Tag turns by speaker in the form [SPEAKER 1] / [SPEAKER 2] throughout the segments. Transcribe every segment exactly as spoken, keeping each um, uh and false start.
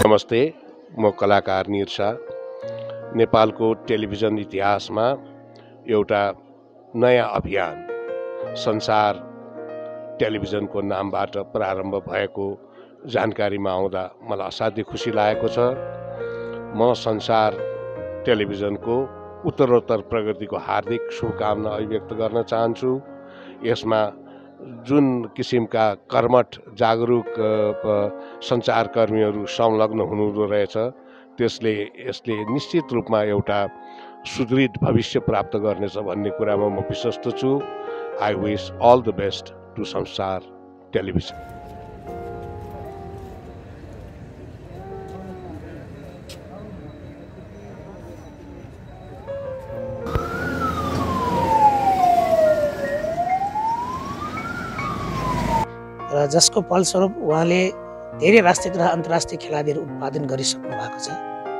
[SPEAKER 1] नमस्ते, म कलाकार निरसा। नेपालको टेलिभिजन इतिहासमा एउटा नयाँ अभियान संसार टेलिभिजनको नामबाट प्रारम्भ भएको जानकारीमा आउँदा मलाई असाध्यै खुसी लागेको छ। म संसार टेलिभिजनको उत्तरोत्तर प्रगतिको हार्दिक शुभकामना अभिव्यक्त गर्न चाहन्छु। यसमा जुन किसिमका कर्मठ जागरुक सञ्चारकर्मीहरू संलग्न हुनुहुँदो रहेछ त्यसले यसले निश्चित रूपमा एउटा सुदृढ भविष्य प्राप्त गर्नेछ भन्ने कुरामा म विश्वस्त छु। I wish all the best to Sansar television.
[SPEAKER 2] र जसको फलस्वरूप उहाँले धेरै राष्ट्रिय तथा अन्तर्राष्ट्रिय खेलाडीहरू उत्पादन गरिसक्नु भएको छ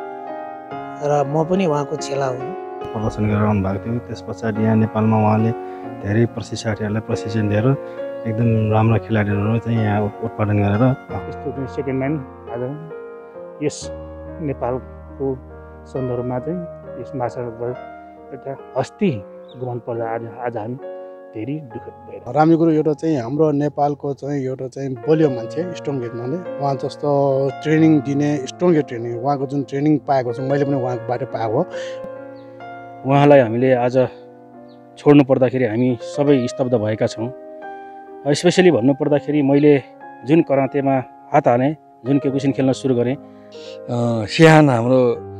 [SPEAKER 2] र म पनि उहाँको चेला हुँ।
[SPEAKER 3] प्रदर्शन गराउनु भएको थियो। त्यस पछाडि यहाँ नेपालमा उहाँले धेरै प्रशिक्षार्थीहरूलाई प्रशिक्षण दिएर एकदम राम्रा खेलाडीहरू चाहिँ यहाँ उत्पादन गरेर
[SPEAKER 4] यस्तो सेकेन्ड म्यान आज यस नेपालको सन्दर्भमा चाहिँ यस माछाबाट एउटा हस्ती गुमाउनु पर्दा आज आज हामी धेरै दुःखद भएर
[SPEAKER 5] रामजी गुरु एउटा चाहिँ हाम्रो नेपालको चाहिँ एउटा चाहिँ बलियो मान्छे, स्ट्रङ्गेट माने। उहाँ जस्तो ट्रेनिङ दिने स्ट्रङ्गेट ट्रेनिङ उहाँको जुन ट्रेनिङ पाएको छु मैले पनि उहाँकोबाट पाएको।
[SPEAKER 4] उहाँलाई हामीले आज छोड्नु पर्दाखेरि हामी सबै स्तब्ध भएका छौँ। स्पेसली भन्नु पर्दाखेरि मैले जुन करातेमा हात हालेँ, जुन केकुसिन खेल्न सुरु गरेँ,
[SPEAKER 6] सिहान हाम्रो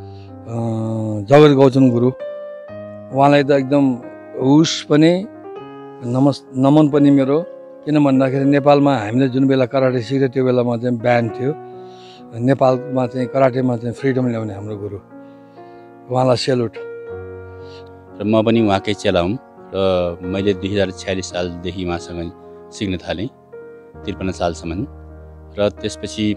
[SPEAKER 6] जगत गौतम गुरु उहाँलाई त एकदम हुस पनि नमस् नमन पनि मेरो। किन भन्दाखेरि नेपालमा हामीले जुन बेला कराटे सिक्थ्यो त्यो बेलामा चाहिँ ब्यान थियो। नेपालमा चाहिँ कराटेमा चाहिँ फ्रिडम ल्याउने हाम्रो गुरु, उहाँलाई सेल्युट।
[SPEAKER 7] र म पनि उहाँकै चेला हुँ र मैले दुई हजार छ्यालिस सालदेखि उहाँसँग सिक्न थालेँ त्रिपन्न सालसम्म। र त्यसपछि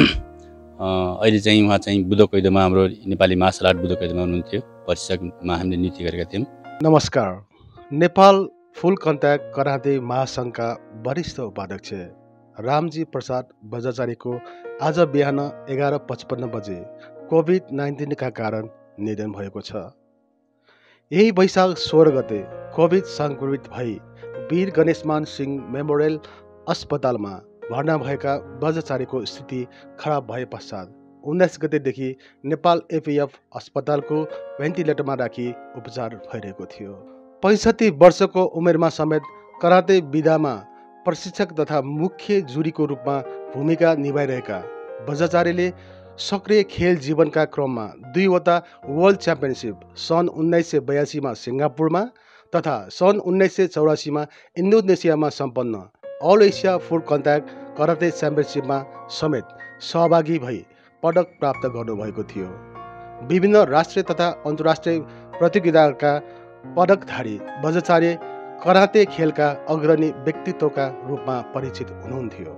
[SPEAKER 7] अहिले चाहिँ उहाँ चाहिँ बुधकैदोमा हाम्रो नेपाली मार्सल आर्ट बुधकैदोमा हुनुहुन्थ्यो। प्रशिक्षकमा हामीले नृत्य गरेका थियौँ।
[SPEAKER 8] नमस्कार, नेपाल फुल कन्ट्याक्ट कराते महासङ्घका वरिष्ठ उपाध्यक्ष रामजी प्रसाद बजाचार्यको आज बिहान एघार पचपन्न बजे कोभिड नाइन्टिनका कारण निधन भएको छ। यही वैशाख सोह्र गते कोभिड सङ्क्रमित भई वीर गणेशमान सिंह मेमोरियल अस्पतालमा भर्ना भएका बजाचार्यको स्थिति खराब भए पश्चात उन्नाइस गतेदेखि नेपाल एपिएफ अस्पतालको भेन्टिलेटरमा राखी उपचार भइरहेको थियो। पैँसठी वर्षको उमेरमा समेत कराते विधामा प्रशिक्षक तथा मुख्य जुरीको रूपमा भूमिका निभाइरहेका बजाचार्यले सक्रिय खेल जीवनका क्रममा दुईवटा वर्ल्ड च्याम्पियनसिप सन् उन्नाइस सय बयासीमा सिङ्गापुरमा तथा सन् उन्नाइस सय चौरासीमा इन्डोनेसियामा सम्पन्न all Asia full contact karate च्याम्पियनसिपमा समेत सहभागी भई पदक प्राप्त गर्नुभएको थियो। विभिन्न राष्ट्रिय तथा अन्तर्राष्ट्रिय प्रतियोगिताका पदकधारी बजाचार्य कराते खेलका अग्रणी व्यक्तित्वका रूपमा परिचित हुनुहुन्थ्यो।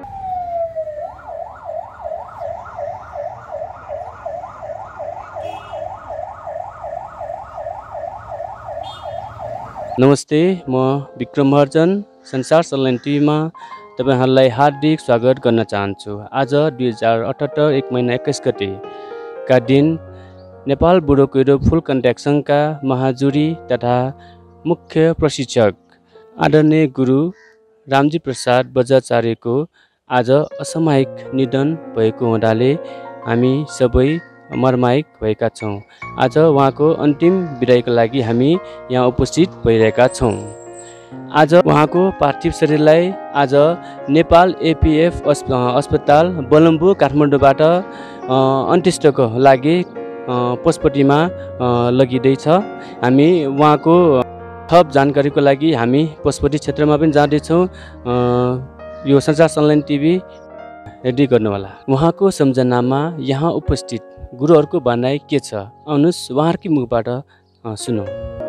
[SPEAKER 9] नमस्ते, म विक्रम महर्जन संसार सनलाइन टिभीमा तपाईँहरूलाई हार्दिक स्वागत गर्न चाहन्छु। आज दुई हजार अठहत्तर एक महिना एक्काइस गतेका दिन नेपाल बुढोकैदो फुल कन्ट्याक्ट सङ्घका महाजुरी तथा मुख्य प्रशिक्षक आदरणीय गुरु रामजी प्रसाद बजाचार्यको आज असामयिक निधन भएको हुँदाले हामी सबै मर्माहित भएका छौँ। आज उहाँको अन्तिम बिदाइको लागि हामी यहाँ उपस्थित भइरहेका छौँ। आज उहाँको पार्थिव शरीरलाई आज नेपाल एपिएफ अस्पताल बलम्बु काठमाडौँबाट अन्त्येष्टिको लागि पशुपतिमा लगिँदैछ। हामी उहाँको थप जानकारीको लागि हामी पशुपति क्षेत्रमा पनि जाँदैछौँ। यो संसार सनलाइन टिभी रेडी गर्नुहोला। उहाँको सम्झनामा यहाँ उपस्थित गुरुहरूको भनाइ के छ, आउनुहोस् उहाँहरूकै मुखबाट सुनौँ।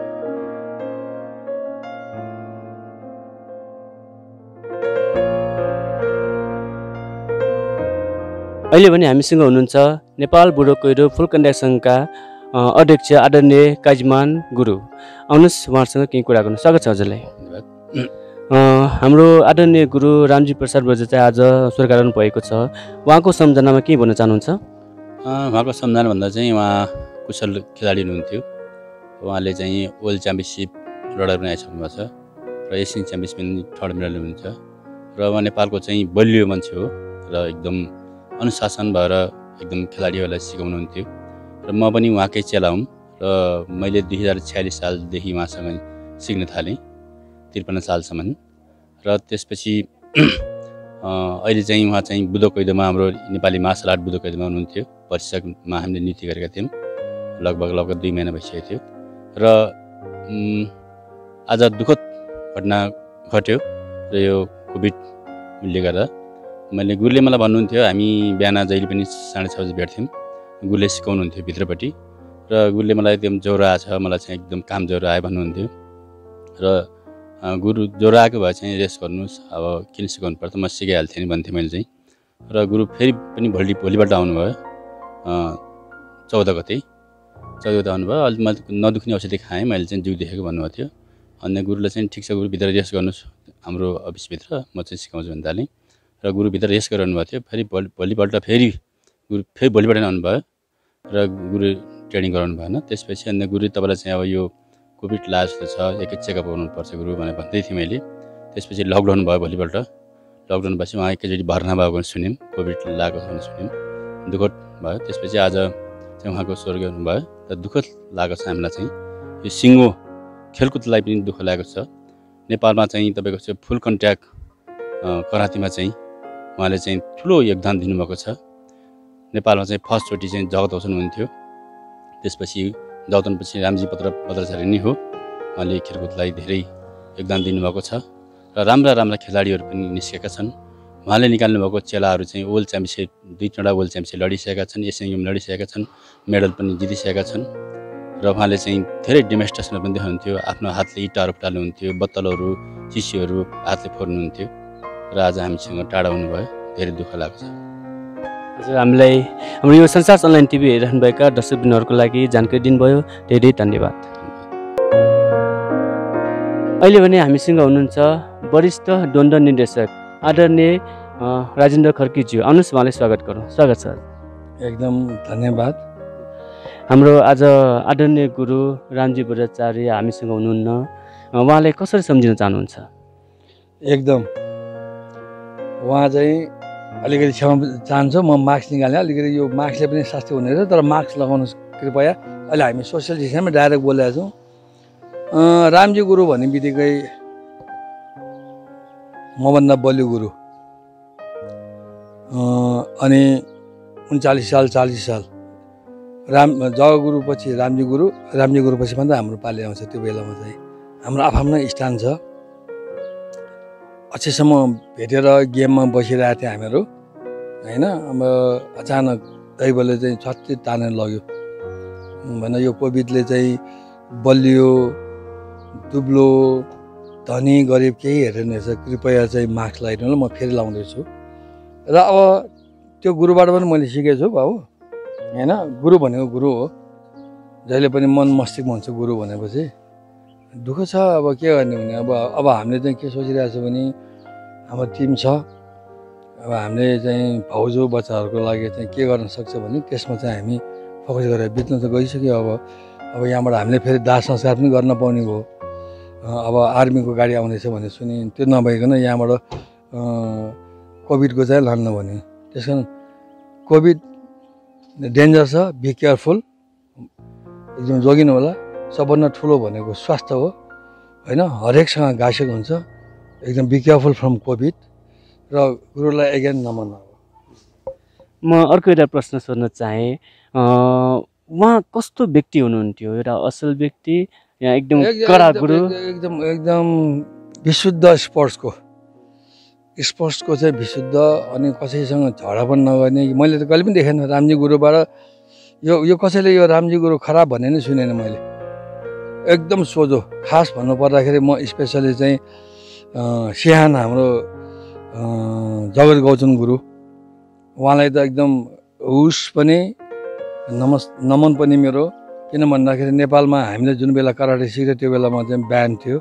[SPEAKER 9] अहिले पनि हामीसँग हुनुहुन्छ नेपाल बुढोकैदो फुल कन्ट्याक्ट सङ्घका अध्यक्ष आदरणीय काजीमान गुरु। आउनुहोस् उहाँहरूसँग केही कुरा गर्नु। स्वागत छ हजुरलाई। हाम्रो आदरणीय गुरु रामजी प्रसाद बजाचार्य आज स्वर्गारोहण भएको छ। उहाँको सम्झनामा के भन्न चाहनुहुन्छ?
[SPEAKER 7] उहाँको सम्झना भन्दा चाहिँ उहाँ कुशल खेलाडी हुनुहुन्थ्यो। उहाँले चाहिँ वर्ल्ड च्याम्पियनसिप लडाइ पनि आइसक्नु भएको छ र एसियन च्याम्पियनसिप पनि थर्ड मेडल हुनुहुन्छ र उहाँ नेपालको चाहिँ बलियो मान्छे हो र एकदम अनुशासन भएर एकदम खेलाडीहरूलाई सिकाउनुहुन्थ्यो र म पनि उहाँकै चेला हुँ र मैले दुई हजार छयालिस सालदेखि उहाँसँग सिक्न थालेँ त्रिपन्न सालसम्म र त्यसपछि अहिले चाहिँ उहाँ चाहिँ बुद्ध कैदोमा हाम्रो नेपाली मार्सल आर्ट बुद्ध कैदोमा हुनुहुन्थ्यो। प्रशिक्षकमा हामीले नियुक्ति गरेका थियौँ। लगभग लगभग दुई महिना भइसकेको थियो र आज दुःखद घटना घट्यो र यो कोभिडले गर्दा मैले गुरुले मलाई भन्नुहुन्थ्यो, हामी बिहान जहिले पनि साढे छ बजी भेट्थ्यौँ। गुरुले सिकाउनुहुन्थ्यो भित्रपट्टि र गुरुले मलाई एकदम ज्वरो आएछ, मलाई चाहिँ एकदम काम ज्वरो आयो भन्नुहुन्थ्यो र गुरु ज्वरो आएको भए चाहिँ रेस्ट गर्नुहोस्, अब किन सिकाउनु पर्छ, म सिकाइहाल्थेँ नि भन्थेँ मैले चाहिँ। र गुरु फेरि पनि भोलि भोलिपल्ट आउनुभयो चौध गते चौध गते आउनुभयो। अलि मैले नदुख्ने औषधि खाएँ, मैले चाहिँ जिउ देखेको भन्नुभएको थियो। अन्य गुरुले चाहिँ ठिक छ गुरु भित्र रेस्ट गर्नुहोस्, हाम्रो अफिसभित्र म चाहिँ सिकाउँछु भन्दा थालेँ र गुरु भित्र रेस्ट गरिरहनु भएको थियो। फेरि भोलि भोलिपल्ट फेरि गुरु फेरि भोलिपल्ट आउनुभयो र गुरु ट्रेनिङ गराउनु भएन। त्यसपछि अन्य गुरु तपाईँलाई चाहिँ अब यो कोभिड लागेको छ, एकै चेकअप गर्नुपर्छ गुरु भनेर भन्दै थिएँ मैले। त्यसपछि लकडाउन भयो, भोलिपल्ट लकडाउन भएपछि उहाँ एकैचोटि भर्ना भएको सुन्यौँ, कोभिड लागेको छ भने सुन्यौँ, दुःखद भयो। त्यसपछि आज चाहिँ उहाँको स्वर्ग हुनुभयो र दुःखद लागेको छ हामीलाई चाहिँ। यो सिङ्गो खेलकुदलाई पनि दुःख लागेको छ। नेपालमा चाहिँ तपाईँको चाहिँ फुल कन्ट्याक्ट करातेमा चाहिँ उहाँले चाहिँ ठुलो योगदान दिनुभएको छ। नेपालमा चाहिँ फर्स्टचोटि चाहिँ जगतौसन हुन्थ्यो, त्यसपछि जगतौसनपछि रामजी पत्र भद्राचार्य नै हो। उहाँले खेलकुदलाई धेरै योगदान दिनुभएको छ र राम्रा राम्रा खेलाडीहरू पनि निस्केका छन्। उहाँले निकाल्नुभएको चेलाहरू चाहिँ वर्ल्ड च्याम्पियनसिप दुईवटा वर्ल्ड च्याम्पियनसिप लडिसकेका छन्, एसियन गेम लडिसकेका छन्, मेडल पनि जितिसकेका छन् र उहाँले चाहिँ धेरै डेमोन्स्ट्रेसन पनि देखाउनुहुन्थ्यो। आफ्नो हातले इँटाहरू फुटाल्नुहुन्थ्यो, बत्तलहरू चिसीहरू हातले फोर्नुहुन्थ्यो र आज हामीसँग टाढा हुनुभयो, धेरै दुःख लाग्छ।
[SPEAKER 9] हजुर, हामीलाई हाम्रो यो संसार अनलाइन टिभी हेरिरहनुभएका दर्शकबिनहरूको लागि जानकारी दिनुभयो, धेरै धन्यवाद। अहिले भने हामीसँग हुनुहुन्छ वरिष्ठ द्वन्द निर्देशक आदरणीय राजेन्द्र खर्कीज्यू। आउनुहोस् उहाँलाई स्वागत गरौँ। स्वागत छ।
[SPEAKER 6] एकदम धन्यवाद।
[SPEAKER 9] हाम्रो आज आदरणीय गुरु रामजी भट्टाचार्य हामीसँग हुनुहुन्न, उहाँलाई कसरी सम्झिन चाहनुहुन्छ?
[SPEAKER 6] एकदम उहाँ चाहिँ अलिकति क्षमा चाहन्छु, म मास्क निकालेँ। अलिकति यो मास्कले पनि शास्ति हुने रहेछ, तर मास्क लगाउनु कृपया। अहिले हामी सोसियल डिस्टेन्समा डाइरेक्ट बोलेका छौँ। रामजी गुरु भन्ने बित्तिकै मभन्दा बलियो गुरु, अनि उन्चालिस साल चालिस साल राम जग गुरु पछि रामजी गुरु, रामजी गुरु पछि भन्दा हाम्रो पालि आउँछ। त्यो बेलामा चाहिँ हाम्रो आफ्नो स्थान छ। अझैसम्म भेटेर गेममा बसिरहेको थियो हामीहरू होइन। अब अचानक दैवले चाहिँ छत्ती तानेर लग्यो भने यो कोभिडले चाहिँ बलियो दुब्लो धनी गरिब केही हेरेन रहेछ। कृपया चाहिँ मास्क लगाइदिनु ल, म फेरि लाउँदैछु। र अब त्यो गुरुबाट पनि मैले सिकेको छु बाबु होइन। गुरु भनेको गुरु हो, जहिले पनि मन मस्तिष्क हुन्छ गुरु भनेपछि। दुःख छ, अब के गर्ने भने अब अब हामीले चाहिँ के सोचिरहेको छ भने हाम्रो टिम छ, अब हामीले चाहिँ भाउजू बच्चाहरूको लागि चाहिँ के गर्न सक्छ भने त्यसमा चाहिँ हामी फोकस गरेर बित्नु त गइसक्यो। अब अब यहाँबाट हामीले फेरि दाह संस्कार पनि गर्न पाउने भयो। अब आर्मीको गाडी आउँदैछ भने सुनि, त्यो नभइकन यहाँबाट कोभिडको चाहिँ लान्न भन्यो। त्यस कारण कोभिड डेन्जर छ, बी केयरफुल, एकदम जोगिनु होला। सबभन्दा ठुलो भनेको स्वास्थ्य हो होइन। हरेकसँग घाँसेको हुन्छ, एकदम बी केयरफुल फ्रम कोभिड। र गुरुलाई एगेन नमन।
[SPEAKER 9] म अर्को एउटा प्रश्न सोध्न चाहेँ, उहाँ कस्तो व्यक्ति हुनुहुन्थ्यो? एउटा असल व्यक्ति या एकदम कडा गुरु?
[SPEAKER 6] एकदम एकदम विशुद्ध स्पोर्ट्सको स्पोर्ट्सको चाहिँ विशुद्ध, अनि कसैसँग झगडा पनि नगर्ने। मैले त कहिले पनि देखेन रामजी गुरुबाट यो यो कसैले यो रामजी गुरु खराब भन्ने नै सुनेन मैले। एकदम सोझो। खास भन्नु पर्दाखेरि म स्पेसली चाहिँ सिहान हाम्रो जगत गौतम गुरु, उहाँलाई त एकदम हुस पनि नमस् नमन पनि मेरो। किन भन्दाखेरि नेपालमा हामीले जुन बेला कराटे सिक्थ्यो त्यो बेलामा चाहिँ ब्यान थियो।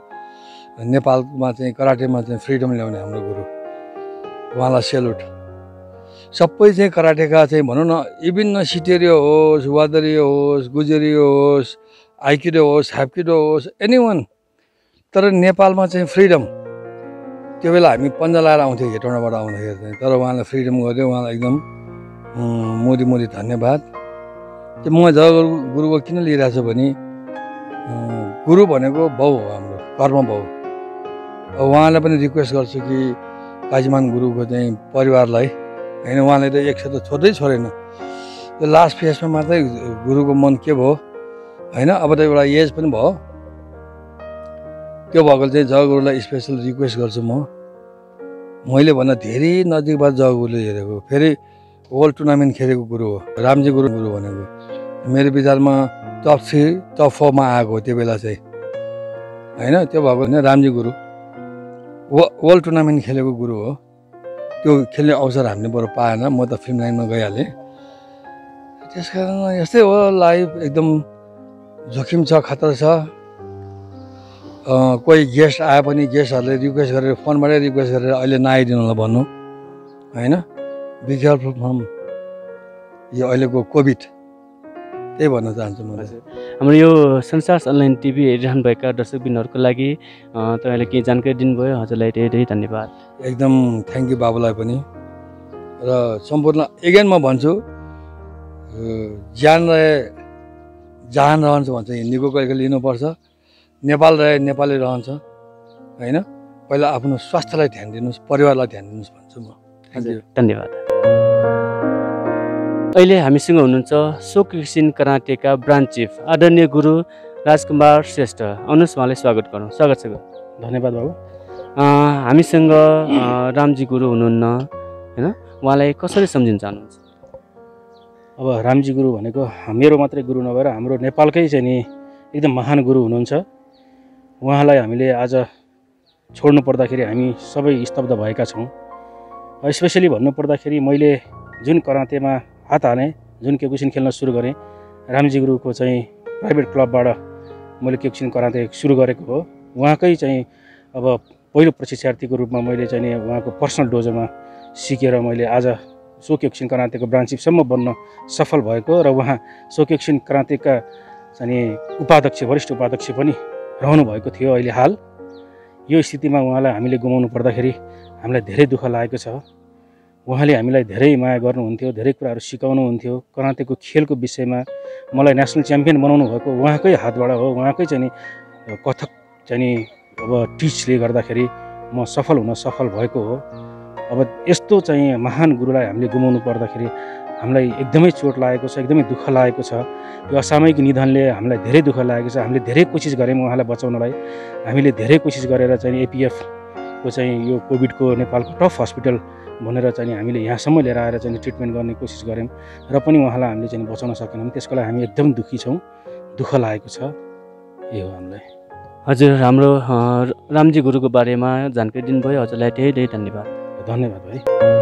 [SPEAKER 6] नेपालमा चाहिँ कराटेमा चाहिँ फ्रिडम ल्याउने हाम्रो गुरु, उहाँलाई सेल्युट। सबै चाहिँ कराटेका चाहिँ भनौँ न विभिन्न सिटेरियो होस्, वादरियो होस्, गुजरियो होस्, आइकिडो होस्, हाप्किडो होस्, एनी वान। तर नेपालमा चाहिँ फ्रिडम, त्यो बेला हामी पन्जा लाएर आउँथ्यौँ हेटौँडाबाट आउँदाखेरि चाहिँ, तर उहाँले फ्रिडम गर्यो, उहाँलाई एकदम मोदी मोदी धन्यवाद। त्यो म जगुरु गुरुको किन लिइरहेको छु भने गुरु भनेको बाउ हो, हाम्रो कर्म बाउ। उहाँलाई पनि रिक्वेस्ट गर्छु कि काजीमान गुरुको चाहिँ परिवारलाई होइन, उहाँले त एक त छोड्दै छोडेन, त्यो लास्ट फेजमा मात्रै गुरुको मन के भयो होइन, अब त एउटा एज पनि भयो। त्यो भएको चाहिँ जगुरुलाई स्पेसल रिक्वेस्ट गर्छु म। मैले भन्दा धेरै नजिकबाट जगुरुले हेरेको, फेरि वर्ल्ड टुर्नामेन्ट खेलेको गुरु हो रामजी गुरु गुरु भनेको। मेरो विचारमा टप थ्री टप फोरमा आएको त्यो बेला चाहिँ होइन, त्यो भएको होइन रामजी गुरु वर्ल्ड टुर्नामेन्ट खेलेको गुरु हो। त्यो खेल्ने अवसर हामीले बरु पाएन, म त फिल्म लाइनमा गइहालेँ। त्यस कारण यस्तै हो लाइफ, एकदम जोखिम छ, खतरा छ। कोही गेस्ट आए पनि गेस्टहरूले रिक्वेस्ट गरेर फोनबाटै रिक्वेस्ट गरेर अहिले नआइदिनु होला भन्नु होइन। बी केयरफुल फ्रम यो अहिलेको कोभिड, त्यही भन्न चाहन्छु म।
[SPEAKER 9] हाम्रो यो संसार अनलाइन टिभी हेरिरहनुभएका दर्शकबिनहरूको लागि तपाईँले केही जानकारी दिनुभयो, हजुरलाई धेरै धेरै धन्यवाद।
[SPEAKER 6] एकदम थ्याङ्क यू बाबुलाई पनि। र सम्पूर्ण एगेन म भन्छु, ज्यान रहे जहान रहन्छ भन्छ हिन्दीको, कहिले कहिले लिनुपर्छ। नेपाल रहे नेपाली रहन्छ होइन। पहिला आफ्नो स्वास्थ्यलाई ध्यान दिनुहोस्, परिवारलाई ध्यान दिनुहोस् भन्छु म। थ्याङ्क यू,
[SPEAKER 9] धन्यवाद। अहिले हामीसँग हुनुहुन्छ सोक्युसिन कराटेका ब्रान्च चिफ आदरणीय गुरु राजकुमार श्रेष्ठ। आउनुहोस्, उहाँलाई स्वागत गरौँ। स्वागत छ।
[SPEAKER 4] धन्यवाद बाबु।
[SPEAKER 9] हामीसँग रामजी गुरु हुनुहुन्न होइन, उहाँलाई कसरी सम्झिन चाहनुहुन्छ?
[SPEAKER 4] अब रामजी गुरु भनेको मेरो मात्रै गुरु नभएर हाम्रो नेपालकै चाहिँ नि एकदम महान गुरु हुनुहुन्छ। उहाँलाई हामीले आज छोड्नु पर्दाखेरि हामी सबै स्तब्ध भएका छौँ। स्पेसली भन्नुपर्दाखेरि मैले जुन करातेमा हात हालेँ, जुन क्योकुसिन खेल्न सुरु गरेँ, रामजी गुरुको चाहिँ प्राइभेट क्लबबाट मैले क्योकुसिन कराते सुरु गरेको हो। उहाँकै चाहिँ अब पहिलो प्रशिक्षार्थीको रूपमा मैले चाहिँ नि उहाँको पर्सनल डोजोमा सिकेर मैले आज सो क्योकुसिन करातेको ब्रान्च चिफसम्म बन्न सफल भएको र उहाँ सो क्योकुसिन करातेका चाहिँ उपाध्यक्ष, वरिष्ठ उपाध्यक्ष पनि रहनु भएको थियो। अहिले हाल यो स्थितिमा उहाँलाई हामीले गुमाउनु पर्दाखेरि हामीलाई धेरै दुःख लागेको छ। उहाँले हामीलाई धेरै माया गर्नुहुन्थ्यो, धेरै कुराहरू सिकाउनुहुन्थ्यो। करातेको खेलको विषयमा मलाई नेसनल च्याम्पियन बनाउनु भएको उहाँकै हातबाट हो। उहाँकै चाहिँ कथक चाहिँ अब टिचले गर्दाखेरि म सफल हुन सफल भएको हो। अब यस्तो चाहिँ महान गुरुलाई हामीले गुमाउनु पर्दाखेरि हामीलाई एकदमै चोट लागेको छ, एकदमै दुःख लागेको छ। यो असामयिक निधनले हामीलाई धेरै दुःख लागेको छ। हामीले धेरै कोसिस गऱ्यौँ उहाँलाई बचाउनलाई, हामीले धेरै कोसिस गरेर चाहिँ एपिएफको चाहिँ यो कोभिडको नेपालको टप हस्पिटल भनेर चाहिँ हामीले यहाँसम्म लिएर आएर चाहिँ ट्रिटमेन्ट गर्ने कोसिस गऱ्यौँ र पनि उहाँलाई हामीले चाहिँ बचाउन सकेनौँ। त्यसको लागि हामी एकदम दुःखी छौँ, दुःख लागेको छ। यही हो हामीलाई।
[SPEAKER 9] हजुर, हाम्रो रामजी गुरुको बारेमा जानकारी दिनुभयो, हजुरलाई धेरै धेरै धन्यवाद।
[SPEAKER 4] धन्यवाद भाइ।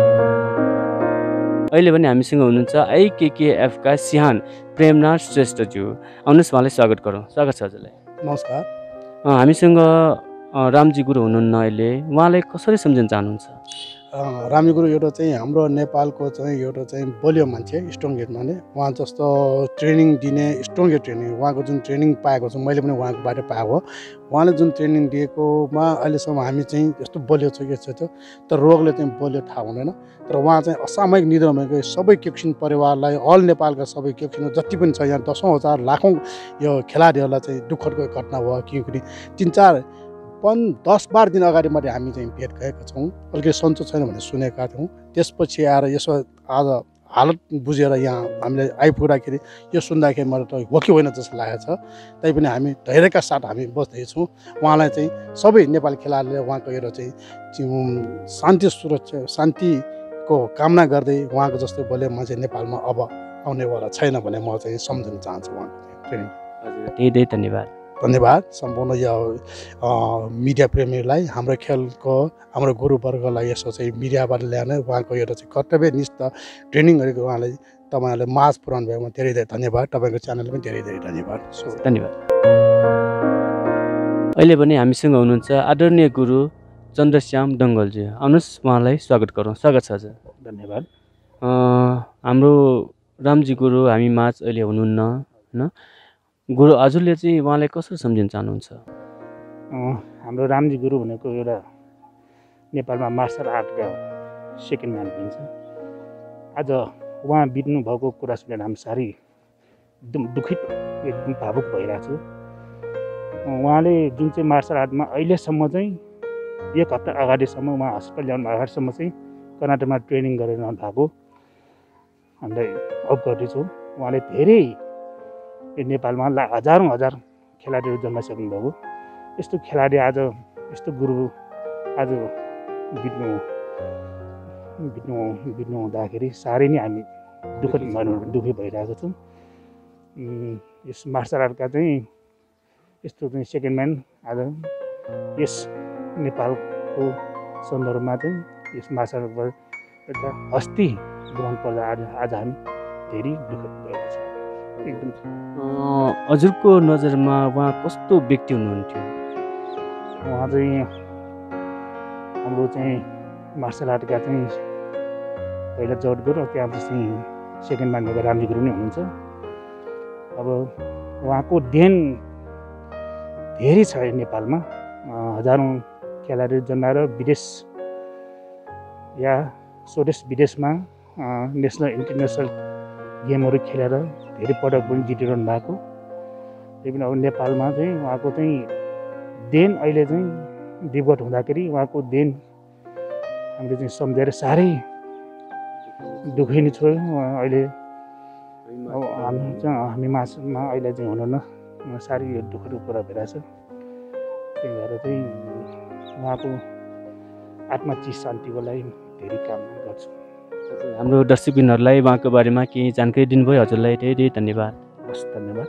[SPEAKER 9] अहिले पनि हामीसँग हुनुहुन्छ आइकेकेएफका सिहान प्रेमनाथ श्रेष्ठज्यू। आउनुहोस्, उहाँलाई स्वागत गरौँ। स्वागत छ हजुरलाई।
[SPEAKER 5] नमस्कार।
[SPEAKER 9] हामीसँग रामजी गुरु हुनुहुन्न अहिले, उहाँलाई कसरी सम्झिन चाहनुहुन्छ?
[SPEAKER 5] रामजी गुरु एउटा चाहिँ हाम्रो नेपालको चाहिँ एउटा चाहिँ बलियो मान्छे, स्ट्रङ हेड माने। उहाँ जस्तो ट्रेनिङ दिने स्ट्रङ ट्रेनिङ, उहाँको जुन ट्रेनिङ पाएको छु मैले पनि उहाँकोबाट पाएको हो। उहाँले जुन ट्रेनिङ दिएकोमा अहिलेसम्म हामी चाहिँ यस्तो बलियो छ के छ त्यो, तर रोगले चाहिँ बलियो थाहा हुँदैन। तर उहाँ चाहिँ असामयिक निधन भएको सबै क्योकुसिन परिवारलाई, अल नेपालका सबै क्योकुसिन जति पनि छ यहाँ दसौँ हजार लाखौँ यो खेलाडीहरूलाई चाहिँ दुःखदको घटना भयो। किनकि तिन चार पन दस बाह्र दिन अगाडि मात्रै हामी चाहिँ भेट गएका छौँ। अलिकति सन्चो छैन भनेर सुनेका थियौँ। त्यसपछि आएर यसो आज हालत बुझेर यहाँ हामीले आइपुग्दाखेरि यो सुन्दाखेरि मलाई त हो कि होइन जस्तो लागेको छ। तैपनि हामी धैर्यका साथ हामी बस्दैछौँ। उहाँलाई चाहिँ सबै नेपाली खेलाडीले उहाँको एउटा चाहिँ शान्ति सुरक्षा शान्तिको कामना गर्दै उहाँको जस्तो बलियो मान्छे नेपालमा अब आउनेवाला छैन भने म चाहिँ सम्झन चाहन्छु उहाँको ट्रेनिङ।
[SPEAKER 9] हजुर, धेरै धेरै धन्यवाद।
[SPEAKER 5] धन्यवाद सम्पूर्ण यो मिडिया प्रेमीलाई, हाम्रो खेलको हाम्रो गुरुवर्गलाई यसो चाहिँ मिडियाबाट ल्याउने उहाँको एउटा चाहिँ कर्तव्यनिष्ठ ट्रेनिङ गरेको उहाँलाई तपाईँहरूले माझ पुऱ्याउनु भएकोमा धेरै धेरै धन्यवाद। तपाईँको च्यानलले पनि धेरै धेरै धन्यवाद।
[SPEAKER 9] धन्यवाद। अहिले पनि हामीसँग हुनुहुन्छ आदरणीय गुरु चन्द्रश्याम डङ्गलजी। आउनुहोस्, उहाँलाई स्वागत गरौँ। स्वागत छ हजुर।
[SPEAKER 4] धन्यवाद।
[SPEAKER 9] हाम्रो रामजी गुरु हामी माझ अहिले हुनुहुन्न होइन। गुरु हजुरले चाहिँ उहाँलाई कसरी सम्झिन चाहनुहुन्छ?
[SPEAKER 4] हाम्रो रामजी गुरु भनेको एउटा नेपालमा मार्सल आर्टका सेकेन्ड म्यान भनिन्छ। आज उहाँ बित्नु भएको कुरा सुनेर हामी साह्रै एकदम दुखित एकदम भावुक भइरहेको छु। उहाँले जुन चाहिँ मार्सल आर्टमा अहिलेसम्म चाहिँ एक हप्ता अगाडिसम्म उहाँ हस्पिटल ल्याउनु अगाडिसम्म चाहिँ कर्नाटकमा ट्रेनिङ गरेर भएको हामीलाई अवगत गर्दैछौँ। उहाँले धेरै नेपालमा ला हजारौँ हजार खेलाडीहरू जन्माइसक्नु भएको। यस्तो खेलाडी आज यस्तो गुरु आज बित्नु बित्नु बित्नु हुँदाखेरि साह्रै नै हामी दुःखद दुःखी भइरहेको छौँ। यस मार्सल आर्टका चाहिँ यस्तो चाहिँ सेकेन्ड म्यान आज यस नेपालको सन्दर्भमा चाहिँ यस मार्सल आर्टबाट एउटा हस्ती गुमाउनु पर्दा आज आज हामी धेरै दुःखद भएका छौँ एकदम।
[SPEAKER 9] हजुरको नजरमा उहाँ कस्तो व्यक्ति हुनुहुन्थ्यो?
[SPEAKER 4] उहाँ चाहिँ हाम्रो चाहिँ मार्सल आर्टका चाहिँ पहिला जड गुरु त्यहाँपछि चाहिँ सेकेन्ड म्यान भएको रामजी गुरु नै हुनुहुन्छ। अब उहाँको देन धेरै छ नेपालमा। हजारौँ खेलाडीहरू जन्माएर विदेश या स्वदेश विदेशमा नेसनल इन्टरनेसनल गेमहरू खेलेर धेरै पदक पनि जितिरहनु भएको। त्यही पनि अब नेपालमा चाहिँ उहाँको चाहिँ देन अहिले चाहिँ विगत हुँदाखेरि उहाँको देन हामीले चाहिँ सम्झेर साह्रै दुःखी नै छु। अहिले अब हामी चाहिँ हामी माझमा अहिले चाहिँ हुनुहुन्न, साह्रै यो दुःखद कुरा भइरहेछ। त्यही भएर चाहिँ उहाँको आत्मा चिज शान्तिको लागि धेरै कामना गर्छु।
[SPEAKER 9] हाम्रो दर्शकबिनहरूलाई उहाँको बारेमा केही जानकारी दिनुभयो, हजुरलाई धेरै धेरै धन्यवाद।
[SPEAKER 4] हस्, धन्यवाद।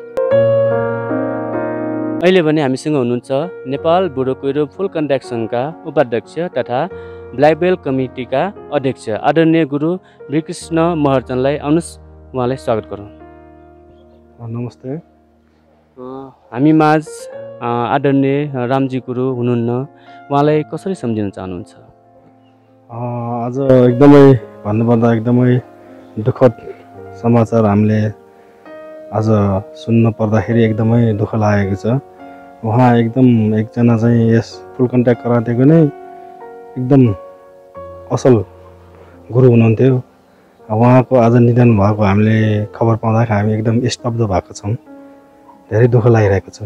[SPEAKER 9] अहिले भने हामीसँग हुनुहुन्छ नेपाल बुढो कुइरो फुल कन्ट्याक्ट सङ्घका उपाध्यक्ष तथा ब्ल्याक बेल्ट कमिटीका अध्यक्ष आदरणीय गुरु वीरकृष्ण महर्जनलाई। आउनुहोस् उहाँलाई स्वागत गरौँ।
[SPEAKER 3] नमस्ते।
[SPEAKER 9] हामी माझ आदरणीय रामजी गुरु हुनुहुन्न, उहाँलाई कसरी सम्झिन चाहनुहुन्छ?
[SPEAKER 3] आज एकदमै भन्नुपर्दा एकदमै दुःखद समाचार हामीले आज सुन्न पर्दाखेरि एकदमै दुःख लागेको छ। उहाँ एकदम एकजना चाहिँ यस फुल कन्ट्याक्ट करातेको नै एकदम असल गुरु हुनुहुन्थ्यो। उहाँको आज निधन भएको हामीले खबर पाउँदाखेरि हामी एकदम स्तब्ध भएको छौँ, धेरै दुःख लागिरहेको छ।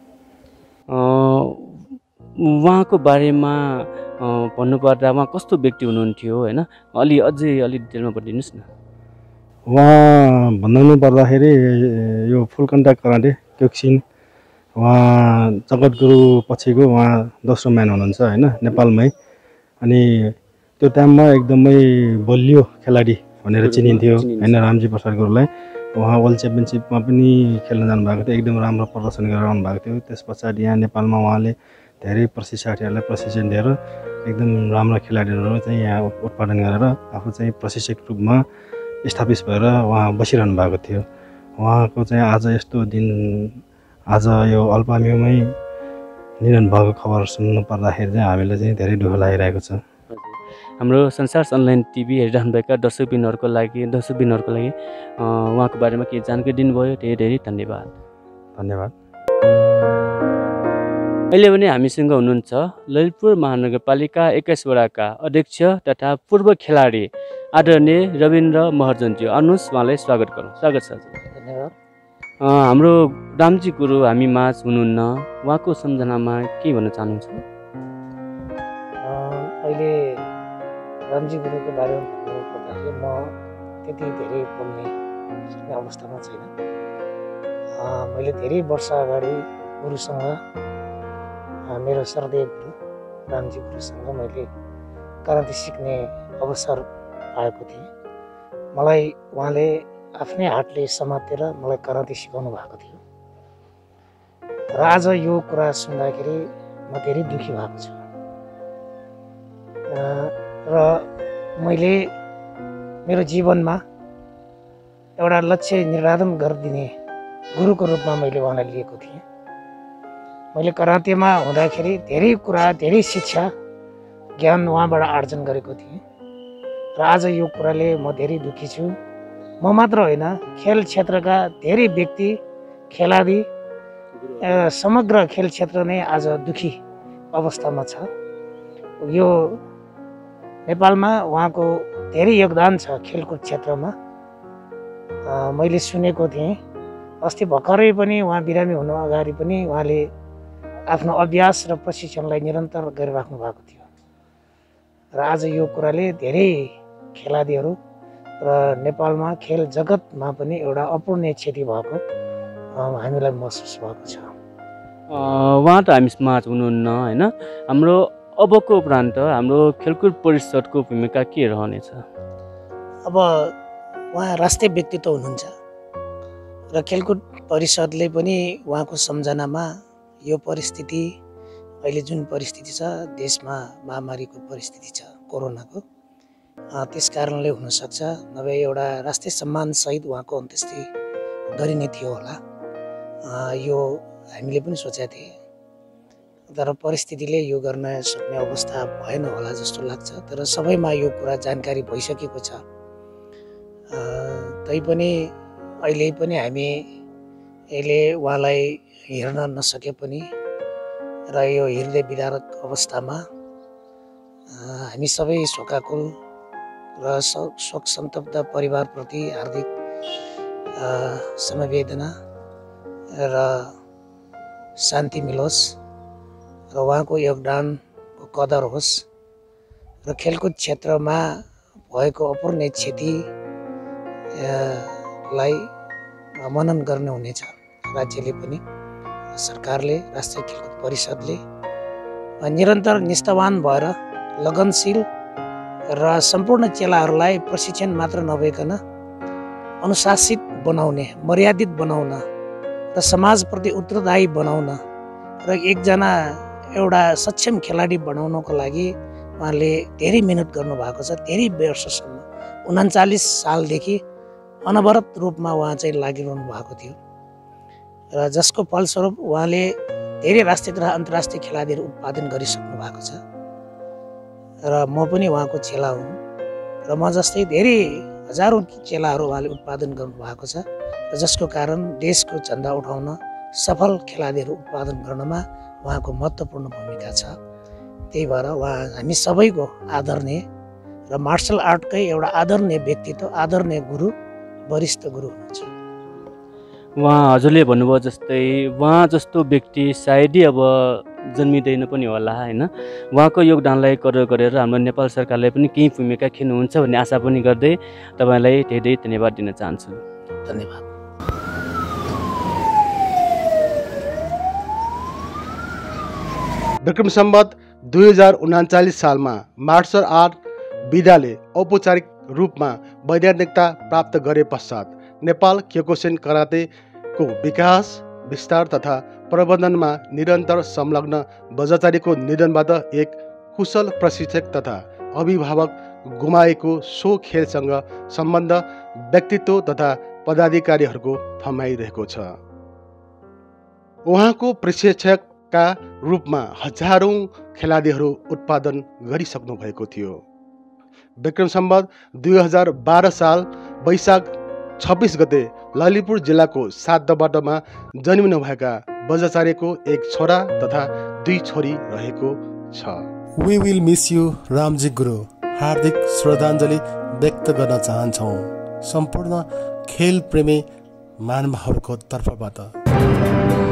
[SPEAKER 9] उहाँको बारेमा भन्नुपर्दा उहाँ कस्तो व्यक्ति हुनुहुन्थ्यो होइन, अलि अझै अलि डिटेलमा भनिदिनुहोस् न।
[SPEAKER 3] उहाँ भन्नु पर्दाखेरि यो फुल कन्ट्याक्ट कराटे क्योक्सिन उहाँ जगद्गुरु पछिको उहाँ दोस्रो म्यान हुनुहुन्छ होइन नेपालमै। अनि त्यो टाइममा एकदमै बलियो खेलाडी भनेर चिनिन्थ्यो होइन रामजी प्रसाद गुरुलाई। उहाँ वर्ल्ड च्याम्पियनसिपमा पनि खेल्न जानुभएको थियो, एकदम राम्रो प्रदर्शन गरेर आउनु भएको थियो। त्यस पछाडि यहाँ नेपालमा उहाँले धेरै प्रशिक्षार्थीहरूलाई प्रशिक्षण दिएर एकदम राम्रा खेलाडीहरू चाहिँ यहाँ उत्पादन गरेर आफू चाहिँ प्रशिक्षक रूपमा स्थापित भएर उहाँ बसिरहनु भएको थियो। उहाँको चाहिँ आज यस्तो दिन आज यो अल्पायुमै निधन भएको खबर सुन्नु पर्दाखेरि चाहिँ हामीलाई चाहिँ धेरै दुःख लागिरहेको छ।
[SPEAKER 9] हाम्रो संसार अनलाइन टिभी हेरिरहनुभएका दर्शकबिनहरूको लागि दर्शकबिनहरूको लागि उहाँको बारेमा केही जानकारी दिनुभयो, धेरै धेरै धन्यवाद।
[SPEAKER 3] धन्यवाद।
[SPEAKER 9] अहिले पनि हामीसँग हुनुहुन्छ ललितपुर महानगरपालिका एक्काइस वडाका अध्यक्ष तथा पूर्व खेलाडी आदरणीय रविन्द्र महर्जनज्यू। आउनुहोस् उहाँलाई स्वागत गरौँ। स्वागत छ।
[SPEAKER 2] धन्यवाद।
[SPEAKER 9] हाम्रो रामजी गुरु हामी माझ हुनुहुन्न, उहाँको सम्झनामा के भन्न चाहनुहुन्छ?
[SPEAKER 2] अहिले रामजी गुरुको बारेमा भन्नुपर्दाखेरि म त्यति धेरै बोल्ने अवस्थामा छैन। मैले धेरै वर्ष अगाडि गुरुसँग मेरो श्रद्धेय गुरु रामजी गुरुसँग मैले कराते सिक्ने अवसर पाएको थिएँ। मलाई उहाँले आफ्नै हातले समातेर मलाई कराते सिकाउनु भएको थियो। र आज यो कुरा सुन्दाखेरि म धेरै दुःखी भएको छु। र मैले मेरो जीवनमा एउटा लक्ष्य निर्धारण गरिदिने गुरुको रूपमा मैले उहाँलाई लिएको थिएँ। मैले करातेमा हुँदाखेरि धेरै कुरा धेरै शिक्षा ज्ञान उहाँबाट आर्जन गरेको थिएँ। र र आज यो कुराले म धेरै दुःखी छु। म मात्र होइन, खेल क्षेत्रका धेरै व्यक्ति, खेलाडी, समग्र खेल क्षेत्र नै आज दुःखी अवस्थामा छ। यो नेपालमा उहाँको धेरै योगदान छ खेलकुद क्षेत्रमा। मैले सुनेको थिएँ अस्ति भर्खरै पनि उहाँ बिरामी हुनु अगाडि पनि उहाँले आफ्नो अभ्यास र प्रशिक्षणलाई निरन्तर गरिराख्नु भएको थियो। र आज यो कुराले धेरै खेलाडीहरू र नेपालमा खेल जगतमा पनि एउटा अपूर्णीय क्षति भएको हामीलाई महसुस भएको छ।
[SPEAKER 9] उहाँ त हामी समाज हुनुहुन्न होइन, हाम्रो अबको उपरान्त हाम्रो खेलकुद परिषदको भूमिका के रहनेछ?
[SPEAKER 2] अब उहाँ राष्ट्रिय व्यक्तित्व हुनुहुन्छ र खेलकुद परिषदले पनि उहाँको सम्झनामा यो परिस्थिति, अहिले जुन परिस्थिति छ देशमा, महामारीको परिस्थिति छ कोरोनाको, त्यस कारणले हुनसक्छ, नभए एउटा राष्ट्रिय सम्मानसहित उहाँको अन्त्येष्टि गरिने थियो होला। यो हामीले पनि सोचेका थियौँ, तर परिस्थितिले यो गर्न सक्ने अवस्था भएन होला जस्तो लाग्छ। तर सबैमा यो कुरा जानकारी भइसकेको छ। तैपनि अहिले पनि हामी यसले उहाँलाई हेर्न नसके पनि र यो हृदय विदारक अवस्थामा हामी सबै शोकाकुल र शोक सन्तप्त परिवारप्रति हार्दिक समवेदना र शान्ति मिलोस् र उहाँको योगदानको कदर होस् र खेलकुद क्षेत्रमा भएको अपूर्णीय क्षति लाई मनन गर्ने हुनेछ। राज्यले पनि, सरकारले, राष्ट्रिय खेलकुद परिषदले निरन्तर निष्ठावान भएर लगनशील र सम्पूर्ण चेलाहरूलाई प्रशिक्षण मात्र नभइकन अनुशासित बनाउने, मर्यादित बनाउन र समाजप्रति उत्तरदायी बनाउन र एकजना एउटा सक्षम खेलाडी बनाउनको लागि उहाँले धेरै मिहिनेत गर्नुभएको छ। धेरै वर्षसम्म उन्चालिस सालदेखि अनवरत रूपमा उहाँ चाहिँ लागिरहनु भएको थियो र जसको फलस्वरूप उहाँले धेरै राष्ट्रिय तथा अन्तर्राष्ट्रिय खेलाडीहरू उत्पादन गरिसक्नु भएको छ। र म पनि उहाँको चेला हुँ र म जस्तै धेरै हजारौँ चेलाहरू उहाँले उत्पादन गर्नुभएको छ र जसको कारण देशको झन्डा उठाउन, सफल खेलाडीहरू उत्पादन गर्नमा उहाँको महत्त्वपूर्ण भूमिका छ। त्यही भएर उहाँ हामी सबैको आदरणीय र मार्सल आर्टकै एउटा आदरणीय व्यक्तित्व, आदरणीय गुरु, वरिष्ठ गुरु हुनुहुन्छ।
[SPEAKER 9] उहाँ हजुरले भन्नुभयो जस्तै उहाँ जस्तो व्यक्ति सायदै अब जन्मिँदैन पनि होला होइन। उहाँको योगदानलाई कदर गरेर हाम्रो नेपाल सरकारले पनि केही भूमिका खेल्नुहुन्छ भन्ने आशा पनि गर्दै तपाईँलाई धेरै धेरै धन्यवाद दिन चाहन्छु।
[SPEAKER 2] धन्यवाद।
[SPEAKER 8] विक्रम सम्वत दुई हजार उनाचालिस सालमा मार्सल आर्ट विद्याले औपचारिक रूपमा वैधानिकता प्राप्त गरे पश्चात नेपाल क्योकुशिन करातेको विकास, विस्तार तथा प्रबन्धनमा निरन्तर संलग्न बजाचार्यको निधनबाट एक कुशल प्रशिक्षक तथा अभिभावक गुमाएको सो खेलसँग सम्बन्ध व्यक्तित्व तथा पदाधिकारीहरूको थमाइरहेको छ। उहाँको प्रशिक्षकका रूपमा हजारौं खेलाडीहरू उत्पादन गरिसक्नु भएको थियो। विक्रम सम्वत दुई हजार बाह्र साल वैशाख छब्बिस गते ललितपुर जिल्लाको सातदहबाटमा जन्मिनुभएका बजाचार्यको एक छोरा तथा दुई छोरी रहेको छ।
[SPEAKER 10] We will miss you Ramji guru. हार्दिक श्रद्धाञ्जली व्यक्त गर्न चाहन्छौँ सम्पूर्ण खेल प्रेमी महानुभावहरूको तर्फबाट।